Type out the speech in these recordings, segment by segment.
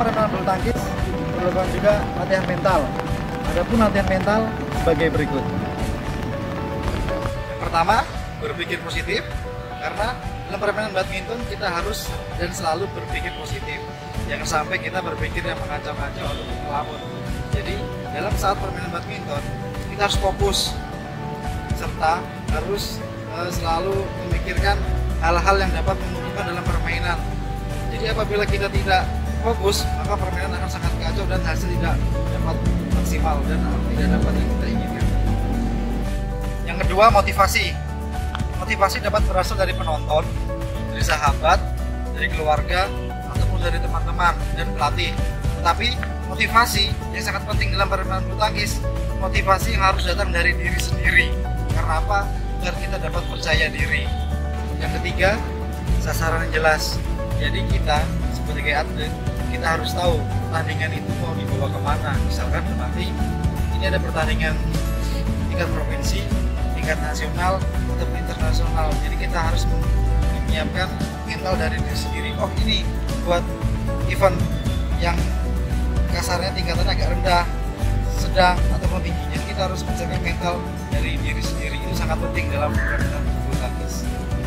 permainan bulu tangkis diperlukan juga latihan mental. Adapun latihan mental sebagai berikut. Yang pertama, berpikir positif, karena dalam permainan badminton kita harus dan selalu berpikir positif. Jangan sampai kita berpikir yang mengacau-ngacau atau melamun. Jadi dalam saat permainan badminton kita harus fokus serta harus selalu memikirkan hal-hal yang dapat menguntungkan dalam permainan. Jadi apabila kita tidak fokus, maka permainan akan sangat kacau dan hasil tidak dapat maksimal dan tidak dapat yang kita inginkan. Yang kedua, motivasi. Motivasi dapat berasal dari penonton, dari sahabat, dari keluarga, ataupun dari teman-teman dan pelatih. Tetapi motivasi yang sangat penting dalam permainan bulu tangkis, motivasi yang harus datang dari diri sendiri. Karena apa? Agar kita dapat percaya diri. Yang ketiga, sasaran yang jelas. Jadi kita sebagai atlet, kita harus tahu pertandingan itu mau dibawa kemana. Misalkan nanti ini ada pertandingan tingkat provinsi, tingkat nasional, atau internasional. Jadi kita harus menyiapkan mental dari diri sendiri. Oh, ini buat event yang kasarnya tingkatan agak rendah, sedang, ataupun tinggi. Jadi kita harus menyiapkan mental dari diri sendiri. Itu sangat penting dalam permainan bulu tangkis.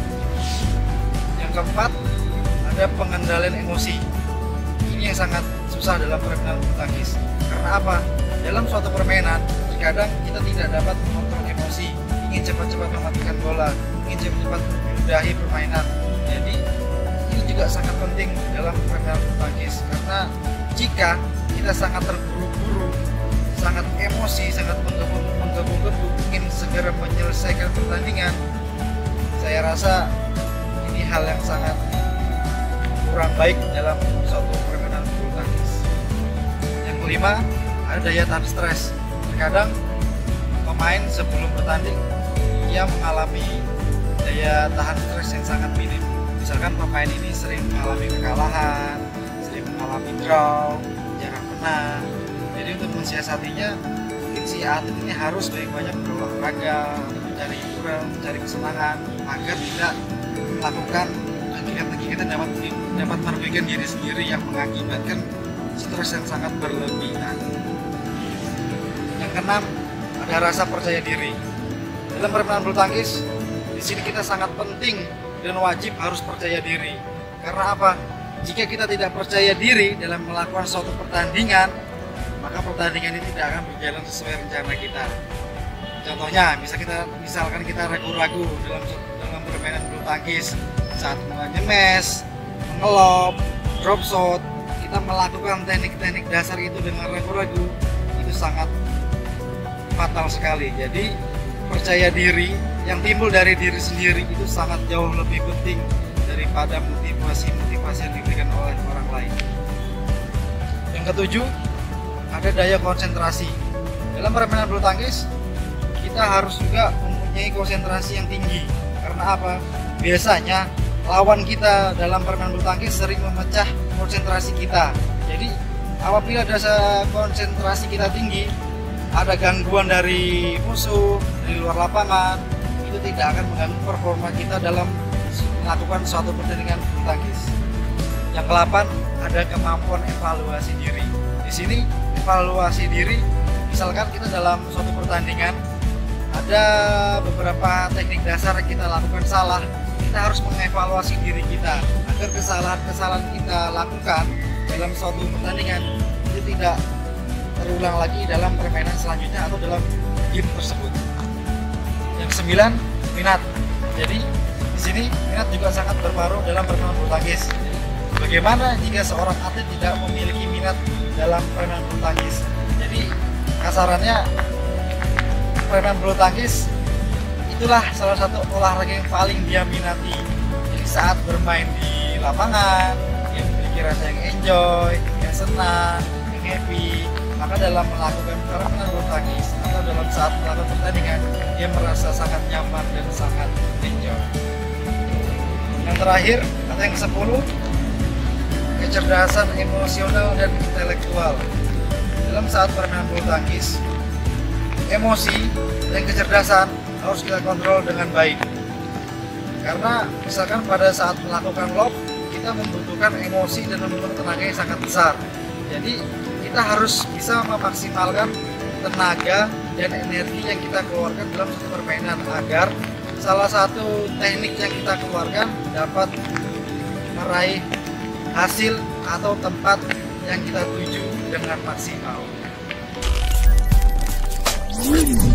Yang keempat, ada pengendalian emosi. Ini yang sangat susah dalam permainan bulu tangkis. Karena apa? Dalam suatu permainan, terkadang kita tidak dapat mengontrol emosi, ingin cepat-cepat mematikan bola, ingin cepat-cepat menyudahi permainan. Jadi ini juga sangat penting dalam permainan bulu tangkis. Karena jika kita sangat terburu-buru, sangat emosi, sangat menggebu-gebu, ingin segera menyelesaikan pertandingan, saya rasa ini hal yang sangat kurang baik dalam suatu permainan bulu tangkis. Yang kelima, ada daya tahan stres. Terkadang pemain sebelum bertanding ia mengalami daya tahan stres yang sangat minim. Misalkan pemain ini sering mengalami kekalahan, sering mengalami draw, jarang menang. Jadi untuk mensiasatinya, mungkin si atlet ini harus banyak berolahraga, mencari hiburan, mencari kesenangan agar tidak melakukan kegiatan dapat merugikan diri sendiri yang mengakibatkan stres yang sangat berlebihan. Yang keenam, ada rasa percaya diri. Dalam permainan bulu tangkis, di sini kita sangat penting dan wajib harus percaya diri. Karena apa? Jika kita tidak percaya diri dalam melakukan suatu pertandingan, maka pertandingan ini tidak akan berjalan sesuai rencana kita. Contohnya, misalkan kita ragu-ragu dalam permainan bulu tangkis, saat nyemes, mengelob, drop shot, kita melakukan teknik-teknik dasar itu dengan ragu-ragu, itu sangat fatal sekali. Jadi percaya diri yang timbul dari diri sendiri itu sangat jauh lebih penting daripada motivasi yang diberikan oleh orang lain. Yang ketujuh, ada daya konsentrasi. Dalam permainan bulu tangkis, kita harus juga mempunyai konsentrasi yang tinggi. Karena apa? Biasanya lawan kita dalam permainan bulu tangkis sering memecah konsentrasi kita. Jadi apabila daya konsentrasi kita tinggi, ada gangguan dari musuh, dari luar lapangan, itu tidak akan mengganggu performa kita dalam melakukan suatu pertandingan bulu tangkis. Yang ke-8, ada kemampuan evaluasi diri. Di sini evaluasi diri, misalkan kita dalam suatu pertandingan ada beberapa teknik dasar yang kita lakukan salah, kita harus mengevaluasi diri kita agar kesalahan-kesalahan kita lakukan dalam suatu pertandingan itu tidak terulang lagi dalam permainan selanjutnya atau dalam game tersebut. Yang ke-9, minat. Jadi di sini minat juga sangat berpengaruh dalam permainan bulu tangkis. Bagaimana jika seorang atlet tidak memiliki minat dalam permainan bulu tangkis? Jadi kasarannya permainan bulu tangkis itulah salah satu olahraga yang paling dia minati. Jadi saat bermain di lapangan, dia memiliki rasa yang enjoy, yang senang, yang happy. Maka dalam melakukan permainan bulu tangkis atau dalam saat melakukan pertandingan, dia merasa sangat nyaman dan sangat enjoy. Yang terakhir atau yang ke-10, kecerdasan emosional dan intelektual. Dalam saat permainan bulu tangkis, emosi dan kecerdasan harus kita kontrol dengan baik. Karena misalkan pada saat melakukan lob, kita membutuhkan emosi dan membutuhkan tenaga yang sangat besar. Jadi kita harus bisa memaksimalkan tenaga dan energi yang kita keluarkan dalam satu permainan agar salah satu teknik yang kita keluarkan dapat meraih hasil atau tempat yang kita tuju dengan maksimal.